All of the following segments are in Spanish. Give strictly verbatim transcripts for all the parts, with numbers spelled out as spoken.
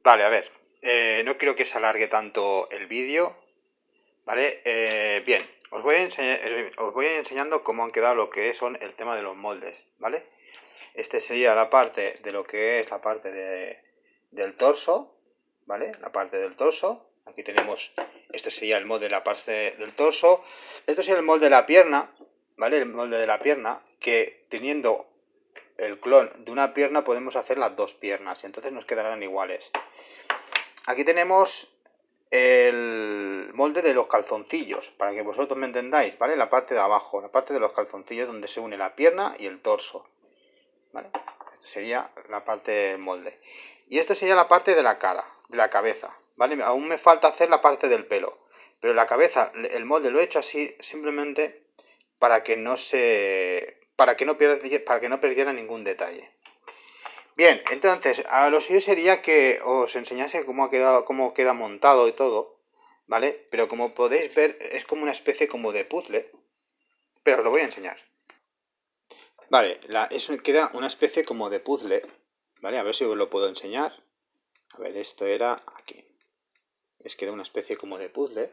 Vale, a ver, eh, no quiero que se alargue tanto el vídeo, ¿vale? Eh, bien, os voy, a enseñar, os voy enseñando cómo han quedado lo que son el tema de los moldes, ¿vale? Este sería la parte de lo que es la parte de, del torso, ¿vale? La parte del torso. Aquí tenemos, esto sería el molde de la parte del torso. Esto sería el molde de la pierna, ¿vale? El molde de la pierna, que teniendo el clon de una pierna podemos hacer las dos piernas y entonces nos quedarán iguales. Aquí tenemos el molde de los calzoncillos, para que vosotros me entendáis, ¿vale? La parte de abajo, la parte de los calzoncillos donde se une la pierna y el torso, ¿vale? Esto sería la parte del molde. Y esto sería la parte de la cara, de la cabeza, ¿vale? Aún me falta hacer la parte del pelo, pero la cabeza, el molde lo he hecho así simplemente para que no se... para que no perdiera, para que no perdiera ningún detalle. Bien, entonces, a lo suyo sería que os enseñase cómo ha quedado, cómo queda montado y todo, ¿vale? Pero como podéis ver, es como una especie como de puzzle, pero os lo voy a enseñar. Vale, la, eso queda una especie como de puzzle, ¿vale? A ver si os lo puedo enseñar. A ver, esto era aquí. Es queda una especie como de puzzle.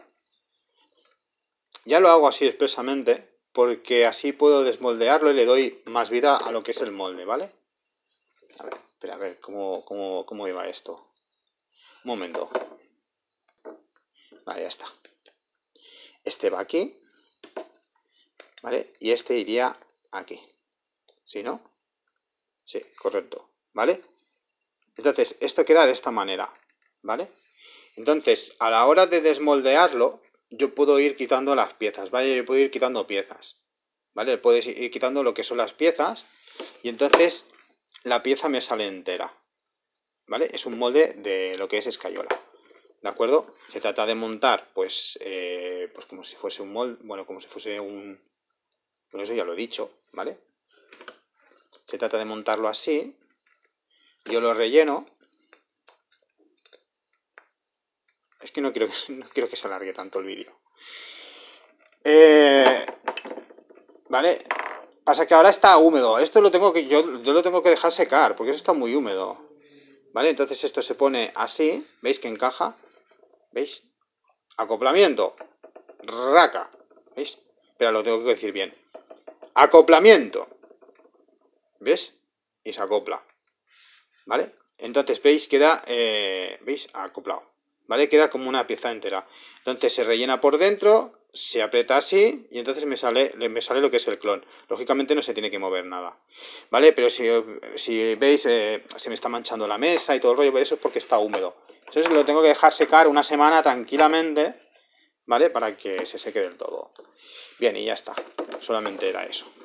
Ya lo hago así expresamente, porque así puedo desmoldearlo y le doy más vida a lo que es el molde, ¿vale? A ver, espera, a ver, ¿cómo, cómo, cómo iba esto? Un momento. Vale, ya está. Este va aquí, ¿vale? Y este iría aquí. ¿Sí, no? Sí, correcto, ¿vale? Entonces, esto queda de esta manera, ¿vale? Entonces, a la hora de desmoldearlo, yo puedo ir quitando las piezas, ¿vale? Yo puedo ir quitando piezas, ¿vale? Puedes ir quitando lo que son las piezas y entonces la pieza me sale entera, ¿vale? Es un molde de lo que es escayola, ¿de acuerdo? Se trata de montar, pues, eh, pues como si fuese un molde, bueno, como si fuese un... Bueno, eso ya lo he dicho, ¿vale? Se trata de montarlo así, yo lo relleno. Es que no quiero que, no quiero que se alargue tanto el vídeo. Eh, vale, pasa que ahora está húmedo. Esto lo tengo que yo, yo lo tengo que dejar secar, porque eso está muy húmedo. Vale, entonces esto se pone así, ¿veis que encaja? ¿Veis? Acoplamiento. Raca. ¿Veis? Pero lo tengo que decir bien. Acoplamiento. ¿Ves? Y se acopla. ¿Vale? Entonces, ¿veis? Queda, eh, ¿veis? Acoplado. ¿Vale? Queda como una pieza entera. Entonces se rellena por dentro, se aprieta así y entonces me sale, me sale lo que es el clon. Lógicamente no se tiene que mover nada. ¿Vale? Pero si, si veis, eh, se me está manchando la mesa y todo el rollo, pero eso es porque está húmedo. Entonces lo tengo que dejar secar una semana tranquilamente, ¿vale? Para que se seque del todo. Bien, y ya está. Solamente era eso.